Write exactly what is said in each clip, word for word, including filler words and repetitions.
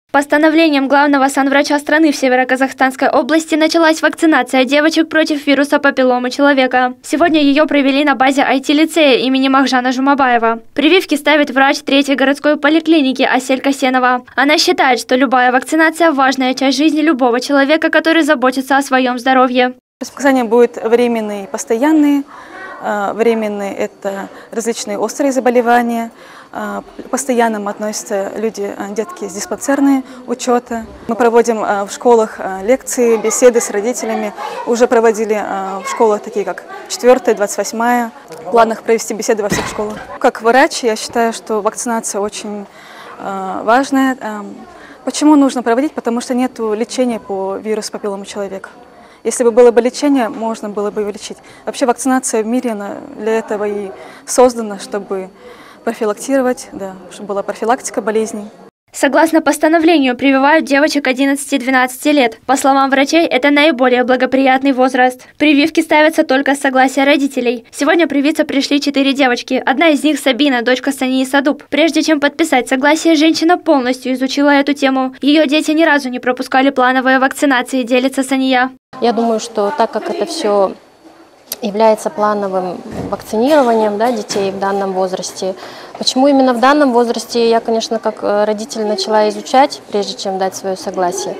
Постановлением главного санврача страны в Северо-Казахстанской области началась вакцинация девочек против вируса папилломы человека. Сегодня ее провели на базе ай ти-лицея имени Махжана Жумабаева. Прививки ставит врач третьей городской поликлиники Асель Касенова. Она считает, что любая вакцинация – важная часть жизни любого человека, который заботится о своем здоровье. Предписания будут временные и постоянные. Временные – это различные острые заболевания. Постоянным относятся люди, детки с диспансерные учета. Мы проводим в школах лекции, беседы с родителями. Уже проводили в школах такие, как четвёртая, двадцать восьмая. В планах провести беседы во всех школах. Как врач я считаю, что вакцинация очень важная. Почему нужно проводить? Потому что нет лечения по вирусу папилломы человека. Если бы было бы лечение, можно было бы его лечить. Вообще вакцинация в мире для этого и создана, чтобы профилактировать, да, чтобы была профилактика болезней. Согласно постановлению, прививают девочек одиннадцати-двенадцати лет. По словам врачей, это наиболее благоприятный возраст. Прививки ставятся только с согласия родителей. Сегодня привиться пришли четыре девочки. Одна из них Сабина, дочка Сании Садуб. Прежде чем подписать согласие, женщина полностью изучила эту тему. Ее дети ни разу не пропускали плановые вакцинации, делится Сания. Я думаю, что так как это все является плановым вакцинированием, да, детей в данном возрасте. Почему именно в данном возрасте, я, конечно, как родитель начала изучать, прежде чем дать свое согласие.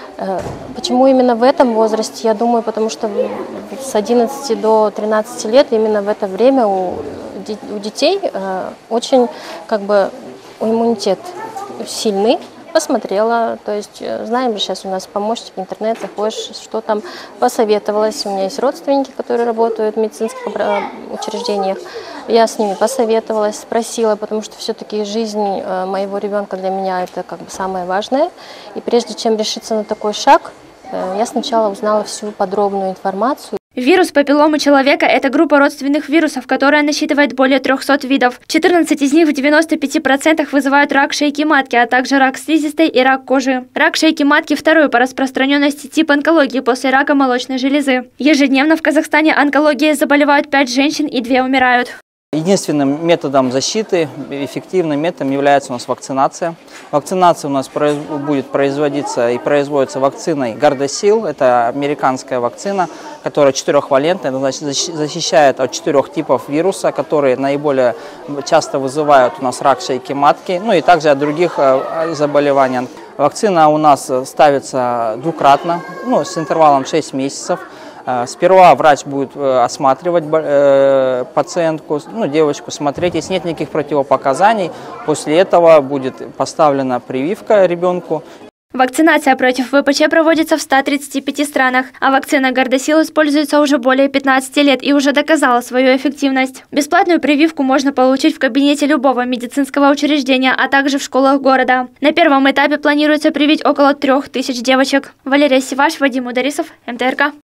Почему именно в этом возрасте? Я думаю, потому что с одиннадцати до тринадцати лет, именно в это время у, у детей очень как бы иммунитет сильный. Посмотрела, то есть знаем же, сейчас у нас помощник, интернет, заходишь, что там, посоветовалась. У меня есть родственники, которые работают в медицинских учреждениях. Я с ними посоветовалась, спросила, потому что все-таки жизнь моего ребенка для меня это как бы самое важное. И прежде чем решиться на такой шаг, я сначала узнала всю подробную информацию. Вирус папилломы человека – это группа родственных вирусов, которая насчитывает более трёхсот видов. четырнадцать из них в девяноста пяти процентах вызывают рак шейки матки, а также рак слизистой и рак кожи. Рак шейки матки – второй по распространенности тип онкологии после рака молочной железы. Ежедневно в Казахстане онкологией заболевают пять женщин и две умирают. Единственным методом защиты, эффективным методом является у нас вакцинация. Вакцинация у нас будет производиться и производится вакциной Gardasil. Это американская вакцина, которая четырехвалентная, значит, защищает от четырех типов вируса, которые наиболее часто вызывают у нас рак шейки матки, ну и также от других заболеваний. Вакцина у нас ставится двукратно, ну, с интервалом шесть месяцев. Сперва врач будет осматривать пациентку, ну, девочку, смотреть, если нет никаких противопоказаний. После этого будет поставлена прививка ребенку. Вакцинация против вэ пэ че проводится в ста тридцати пяти странах, а вакцина Gardasil используется уже более пятнадцати лет и уже доказала свою эффективность. Бесплатную прививку можно получить в кабинете любого медицинского учреждения, а также в школах города. На первом этапе планируется привить около трех тысяч девочек. Валерия Сиваш, Вадим Ударисов, эм тэ эр ка.